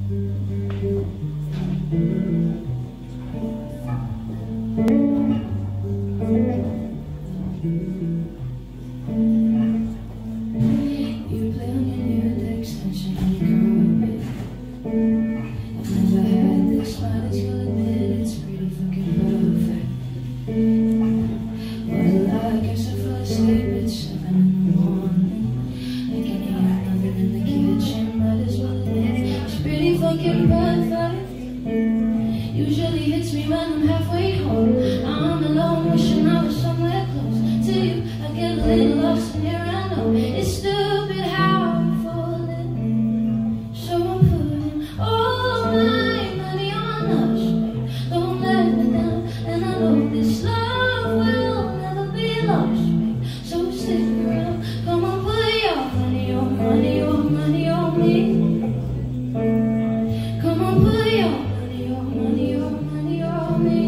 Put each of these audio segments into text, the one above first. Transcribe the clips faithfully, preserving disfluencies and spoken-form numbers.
Usually hits me when I'm halfway home. I'm alone, wishing I was somewhere close to you. I get a little lost in here, I know it's stupid how I'm falling. So I'm putting all my money on us, babe. Don't let me down, and I know this love will never be lost, babe. So stick around, come on, put your money, your money, your money on me. Come on, put your money, your money, your money on me.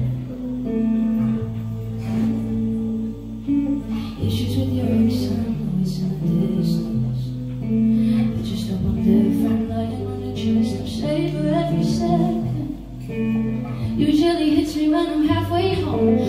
Issues with your ex, I know it's in the distance, but just hope I'm different, lying on your chest. I'm saving every second. Usually hits me when I'm halfway home.